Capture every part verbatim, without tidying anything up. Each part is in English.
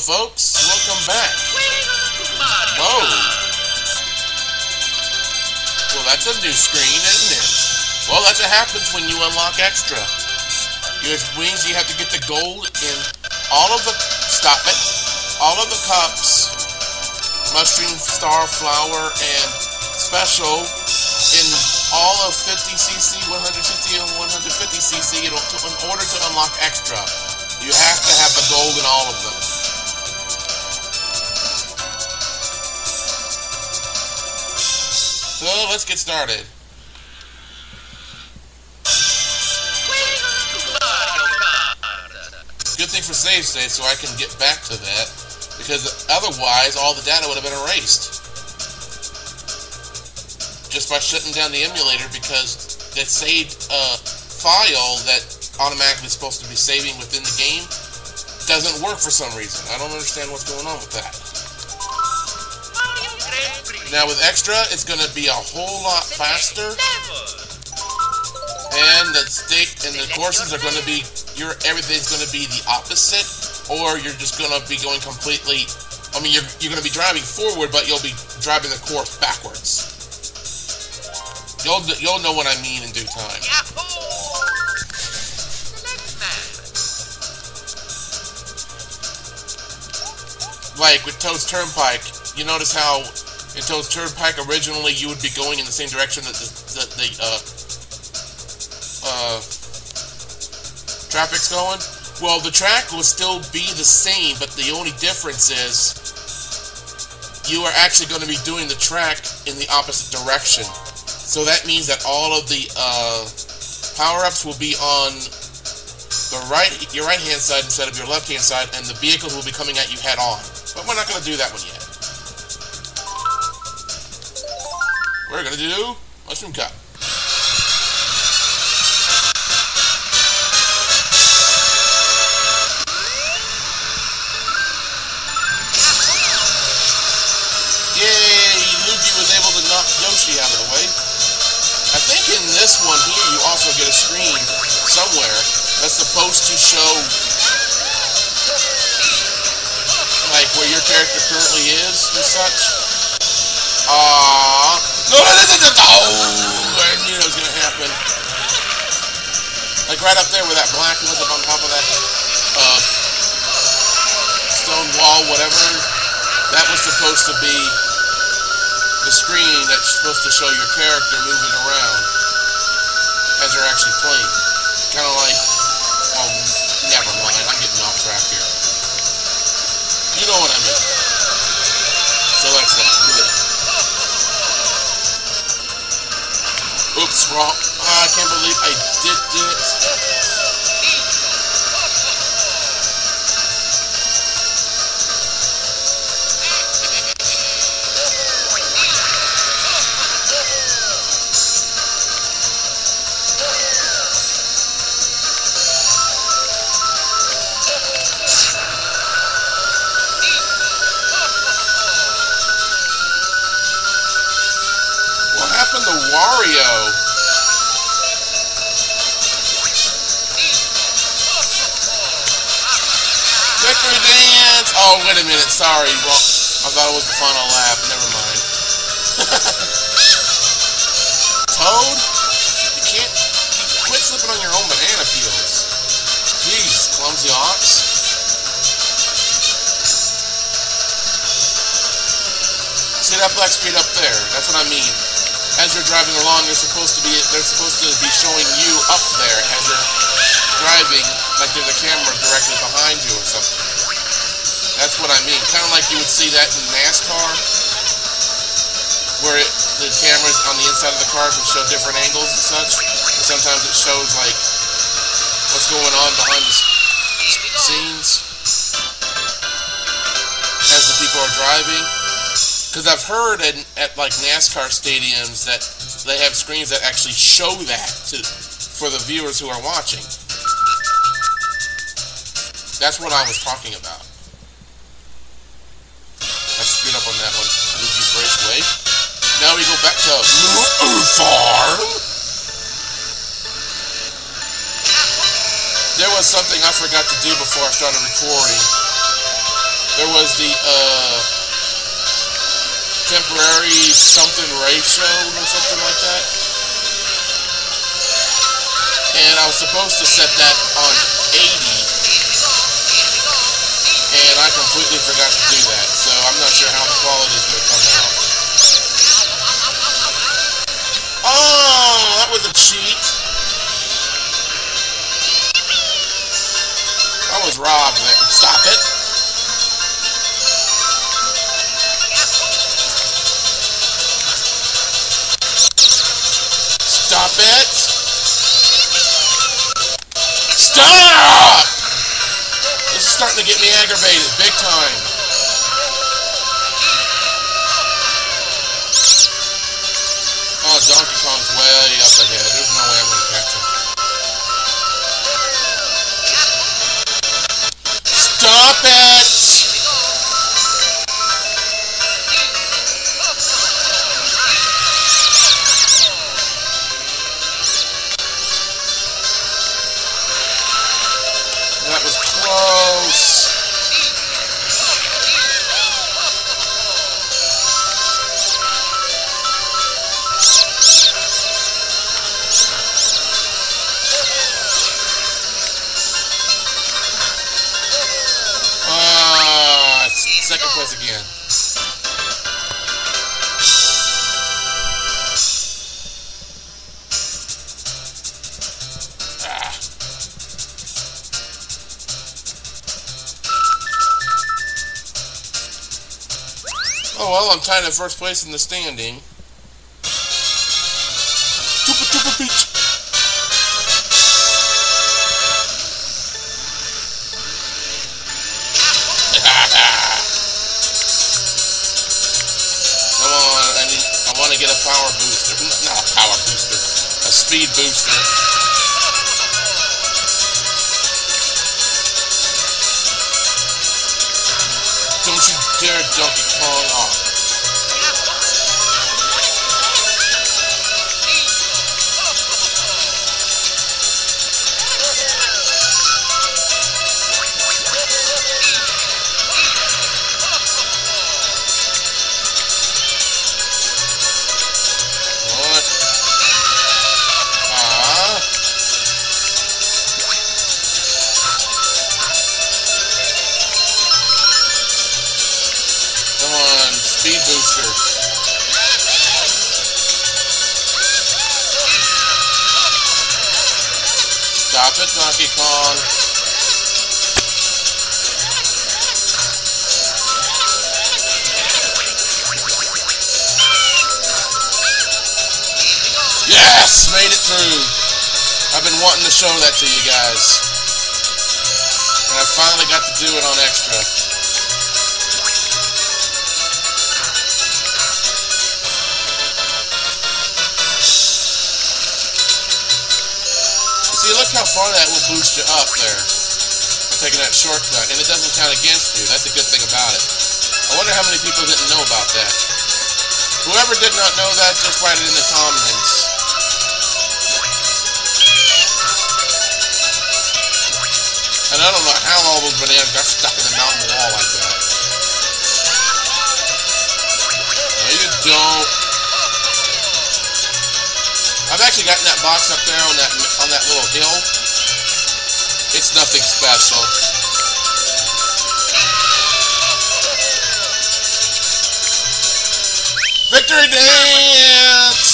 folks, welcome back. Whoa. Well, that's a new screen, isn't it? Well, that's what happens when you unlock extra. Which means you have to get the gold in all of the, stop it, all of the cups, mushroom, star, flower, and special in all of fifty C C, one hundred sixty, and one hundred fifty C C in order to unlock extra. You have to have the gold in all of them. So let's get started. Good thing for save state, so I can get back to that, because otherwise all the data would have been erased. Just by shutting down the emulator, because that saved uh, file that automatically supposed to be saving within the game doesn't work for some reason. I don't understand what's going on with that. Now with extra, it's going to be a whole lot faster, and the stick and the courses are going to be your everything's going to be the opposite, or you're just going to be going completely. I mean, you're you're going to be driving forward, but you'll be driving the course backwards. You'll you'll know what I mean in due time. Like with Toad's Turnpike, you notice how in Toad's Turnpike originally you would be going in the same direction that the, the, the uh, uh, traffic's going? Well, the track will still be the same, but the only difference is you are actually going to be doing the track in the opposite direction. So that means that all of the uh, power-ups will be on the right, your right-hand side instead of your left-hand side, and the vehicles will be coming at you head-on. But we're not going to do that one yet. We're going to do Mushroom Cup. Yay! Luigi was able to knock Yoshi out of the way. I think in this one here you also get a screen somewhere that's supposed to show like where your character currently is and such. Ah, no, no, no, no, no, no! I knew that was gonna happen. Like right up there where that black was up on top of that uh, stone wall, whatever. That was supposed to be the screen that's supposed to show your character moving around as you're actually playing. Kind of like, oh, never mind, I'm getting off track here. You know what I mean. So that's that. Good. Oops, wrong. I can't believe I did this. Wario. Victory dance. Oh, wait a minute. Sorry. Well, I thought it was the final lap. Never mind. Toad, you can't. You quit slipping on your own banana peels. Jeez, clumsy ox. See that black screen up there? That's what I mean. As you're driving along, they're supposed to be they're supposed to be showing you up there as you're driving, like there's a camera directly behind you or something. That's what I mean. Kind of like you would see that in NASCAR, where it, the cameras on the inside of the cars will show different angles and such. And sometimes it shows like what's going on behind the scenes as the people are driving. Because I've heard at, at like NASCAR stadiums that they have screens that actually show that to for the viewers who are watching. That's what I was talking about. I screwed up on that one. Luigi's Raceway. Now we go back to MeWe Farm. There was something I forgot to do before I started recording. there was the uh, temporary something ratio or something like that. And I was supposed to set that on eighty, and I completely forgot to do that, so I'm not sure how the quality is going to come out. Oh, that was a cheat. I was robbed there. Stop it. Stop it. Stop! This is starting to get me aggravated, big time. Oh, Donkey Kong's way up ahead. There's no way I'm going to catch him. Stop it! That was close. Ah, second place again. Ah. Oh well, I'm tied at first place in the standing. Tupa Tupa Beach. Come on, I need. I want to get a power booster. Not a power booster. A speed booster. Don't you dare Donkey Kong off. What? Ah. Come on, speed booster. Stop it, Donkey Kong. Yes! Made it through. I've been wanting to show that to you guys. And I finally got to do it on extra. See, look how far that will boost you up there. I'm taking that shortcut, and it doesn't count against you. That's a good thing about it. I wonder how many people didn't know about that. Whoever did not know that, just write it in the comments. And I don't know how all those bananas got stuck in the mountain wall like that. No, you don't. I've actually gotten that box up there on that on that little hill. It's nothing special. Victory dance!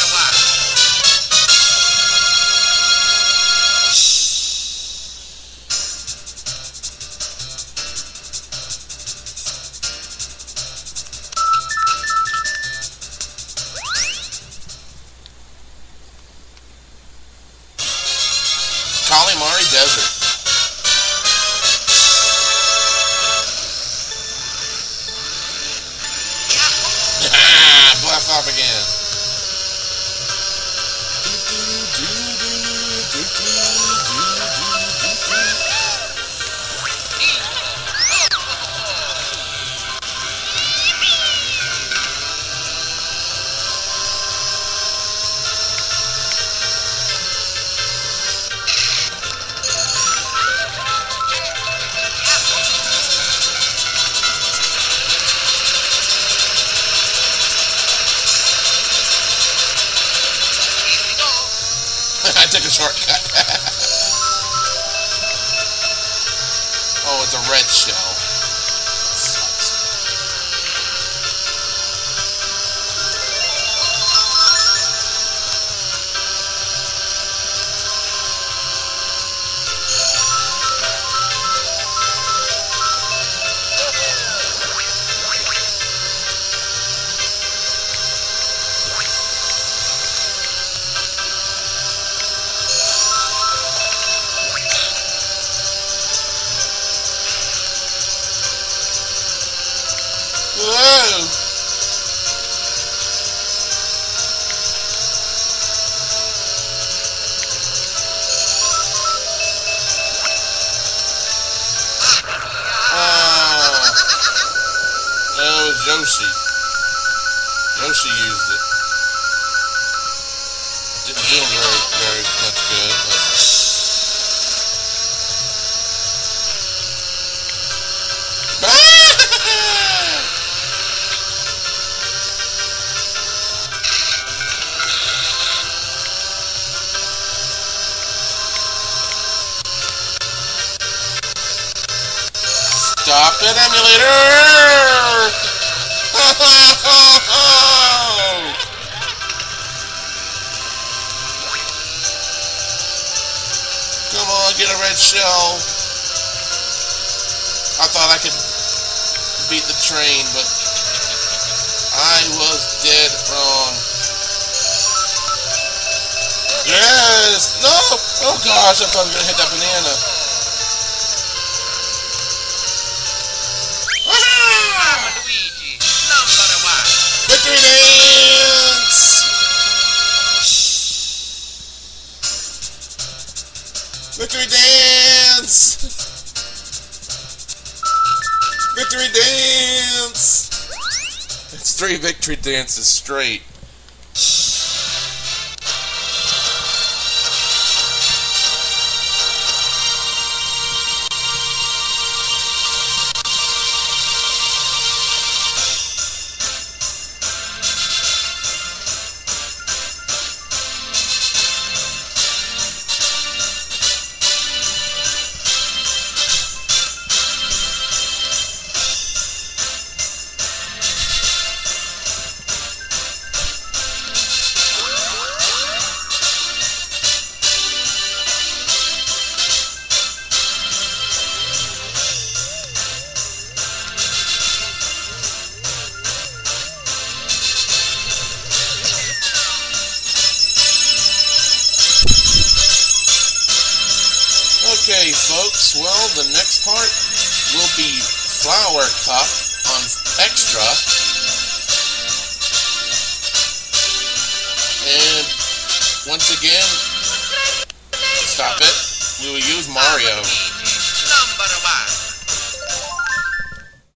Kalimari Desert. Blast off again. I took a shortcut. Oh, it's a red shell. Whoa! Oh, that was Yoshi. Yoshi used it. Didn't do very, very much good, but. Stop it, emulator! Come on, get a red shell. I thought I could beat the train, but I was dead wrong. Yes! No! Oh gosh, I thought I was gonna hit that banana. Victory dance! Victory dance! Victory dance! It's three victory dances straight. Okay, folks, well, the next part will be Flower Cup on Extra. And once again, stop it, we will use Mario. Number one.